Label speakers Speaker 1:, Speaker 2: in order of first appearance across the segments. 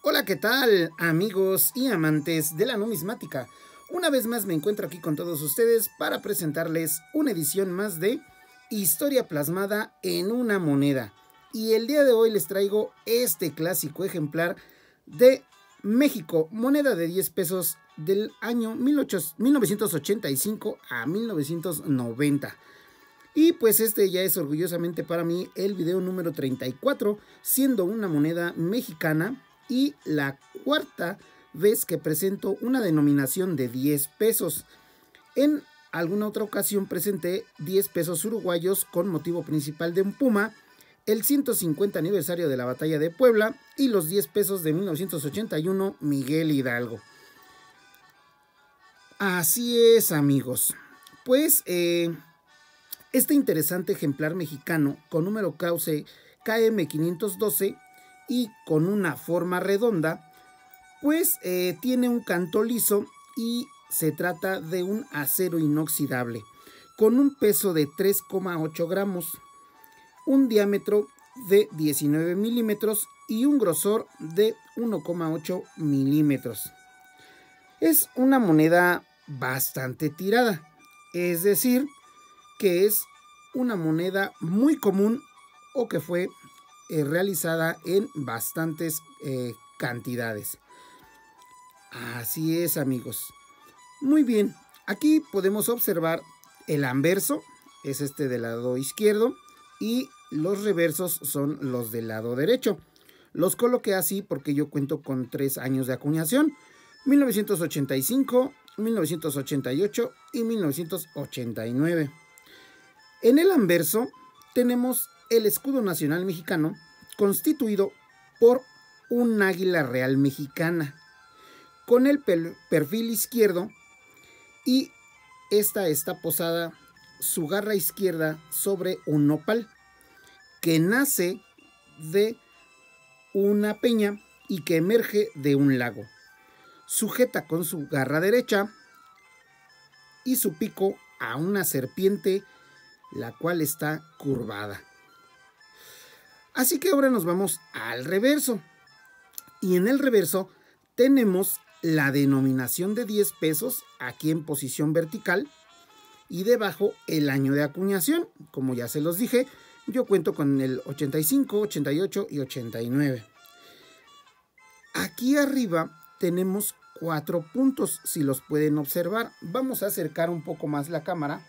Speaker 1: Hola, ¿qué tal, amigos y amantes de la numismática? Una vez más me encuentro aquí con todos ustedes para presentarles una edición más de Historia plasmada en una moneda. Y el día de hoy les traigo este clásico ejemplar de México, moneda de 10 pesos del año 1985 a 1990. Y pues este ya es orgullosamente para mí el video número 34, siendo una moneda mexicana y la cuarta vez que presento una denominación de 10 pesos. En alguna otra ocasión presenté 10 pesos uruguayos con motivo principal de un puma, el 150 aniversario de la batalla de Puebla y los 10 pesos de 1981 Miguel Hidalgo. Así es, amigos. Pues este interesante ejemplar mexicano con número cauce KM512 y con una forma redonda, pues tiene un canto liso y se trata de un acero inoxidable con un peso de 3,8 gramos, un diámetro de 19 milímetros y un grosor de 1,8 milímetros. Es una moneda bastante tirada, es decir, que es una moneda muy común o que fue realizada en bastantes cantidades. Así es, amigos. Muy bien, aquí podemos observar el anverso, es este del lado izquierdo, y los reversos son los del lado derecho. Los coloqué así porque yo cuento con 3 años de acuñación: 1985, 1988 y 1989. En el anverso tenemos el escudo nacional mexicano constituido por un águila real mexicana con el perfil izquierdo, y esta está posada su garra izquierda sobre un nopal que nace de una peña y que emerge de un lago. Sujeta con su garra derecha y su pico a una serpiente, la cual está curvada. Así que ahora nos vamos al reverso. Y en el reverso tenemos la denominación de 10 pesos aquí en posición vertical y debajo el año de acuñación. Como ya se los dije, yo cuento con el 85, 88 y 89. Aquí arriba tenemos 4 puntos, si los pueden observar. Vamos a acercar un poco más la cámara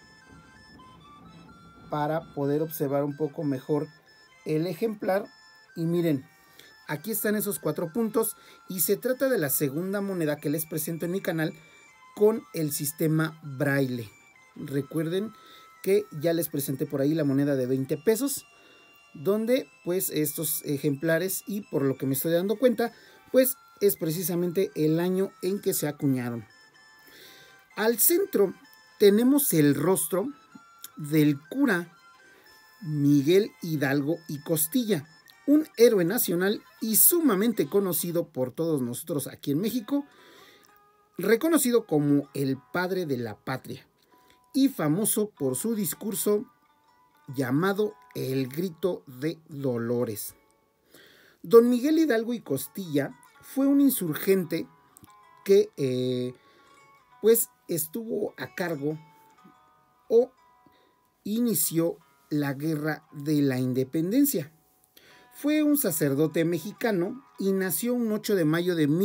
Speaker 1: para poder observar un poco mejor el ejemplar. Y miren, aquí están esos 4 puntos y se trata de la segunda moneda que les presento en mi canal con el sistema braille. Recuerden que ya les presenté por ahí la moneda de 20 pesos, donde pues estos ejemplares, y por lo que me estoy dando cuenta, pues es precisamente el año en que se acuñaron. Al centro tenemos el rostro del cura Miguel Hidalgo y Costilla, un héroe nacional y sumamente conocido por todos nosotros aquí en México, reconocido como el padre de la patria y famoso por su discurso llamado El Grito de Dolores. Don Miguel Hidalgo y Costilla fue un insurgente que pues estuvo a cargo o inició la Guerra de la Independencia. Fue un sacerdote mexicano y nació un 8 de mayo de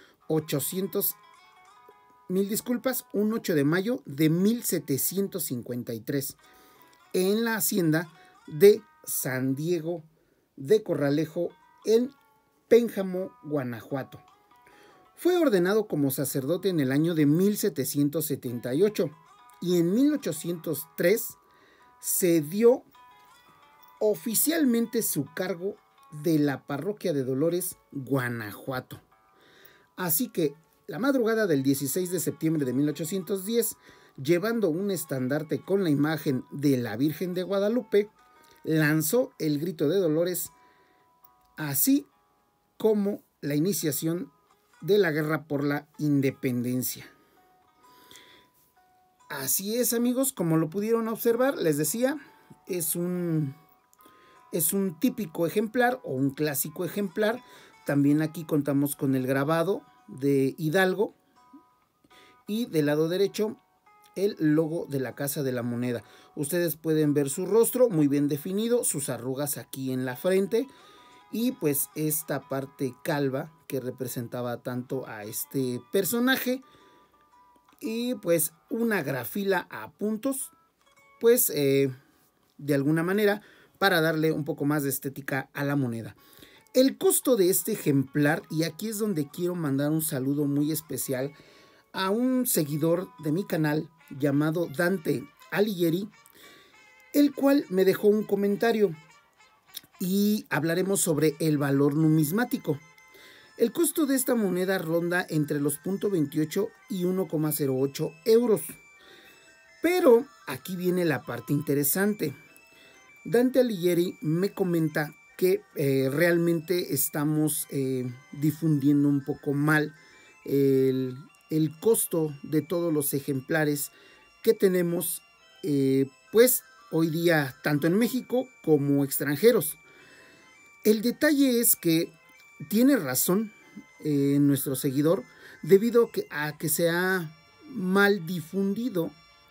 Speaker 1: 1753 en la hacienda de San Diego de Corralejo en Pénjamo, Guanajuato. Fue ordenado como sacerdote en el año de 1778 y en 1803 se dio oficialmente su cargo de la parroquia de Dolores, Guanajuato. Así que la madrugada del 16 de septiembre de 1810, llevando un estandarte con la imagen de la Virgen de Guadalupe, lanzó el Grito de Dolores, así como la iniciación de la guerra por la independencia. Así es, amigos, como lo pudieron observar, les decía, es un típico ejemplar o un clásico ejemplar también aquí contamos con el grabado de Hidalgo y del lado derecho el logo de la Casa de la Moneda. Ustedes pueden ver su rostro muy bien definido, sus arrugas aquí en la frente y pues esta parte calva que representaba tanto a este personaje, y pues una grafila a puntos, pues de alguna manera para darle un poco más de estética a la moneda. El costo de este ejemplar, y aquí es donde quiero mandar un saludo muy especial a un seguidor de mi canal llamado Dante Alighieri, el cual me dejó un comentario y hablaremos sobre el valor numismático. El costo de esta moneda ronda entre los 0.28 y 1,08 euros. Pero aquí viene la parte interesante. Dante Alighieri me comenta que realmente estamos difundiendo un poco mal el costo de todos los ejemplares que tenemos pues hoy día tanto en México como extranjeros. El detalle es que tiene razón nuestro seguidor, debido a que se ha mal difundido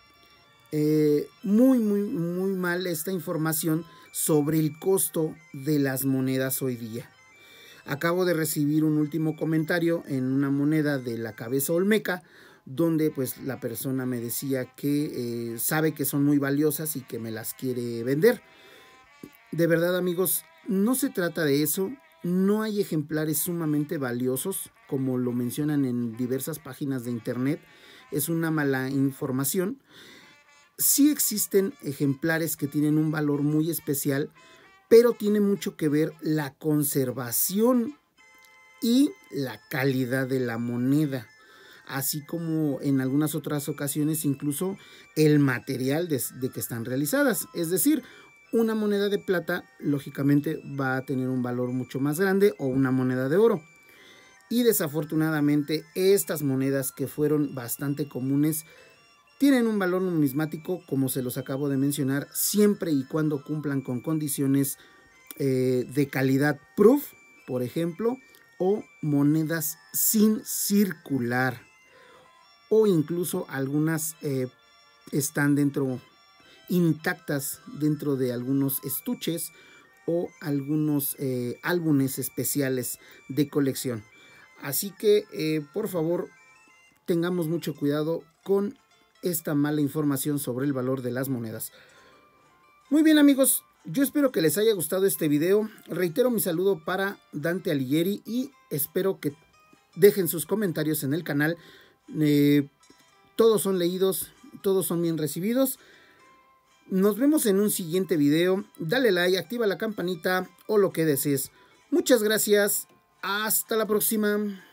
Speaker 1: muy mal esta información sobre el costo de las monedas hoy día. Acabo de recibir un último comentario en una moneda de la cabeza olmeca, donde pues la persona me decía que sabe que son muy valiosas y que me las quiere vender. De verdad, amigos, no se trata de eso. No hay ejemplares sumamente valiosos, como lo mencionan en diversas páginas de internet. Es una mala información. Sí existen ejemplares que tienen un valor muy especial, pero tiene mucho que ver la conservación y la calidad de la moneda, así como en algunas otras ocasiones incluso el material de que están realizadas. Es decir, una moneda de plata lógicamente va a tener un valor mucho más grande, o una moneda de oro. Y desafortunadamente estas monedas, que fueron bastante comunes, tienen un valor numismático, como se los acabo de mencionar, siempre y cuando cumplan con condiciones de calidad proof, por ejemplo, o monedas sin circular, o incluso algunas están intactas dentro de algunos estuches o algunos álbumes especiales de colección. Así que por favor, tengamos mucho cuidado con esta mala información sobre el valor de las monedas. Muy bien, amigos, yo espero que les haya gustado este video. Reitero mi saludo para Dante Alighieri y espero que dejen sus comentarios en el canal. Todos son leídos, todos son bien recibidos. Nos vemos en un siguiente video. Dale like, activa la campanita o lo que desees. Muchas gracias. Hasta la próxima.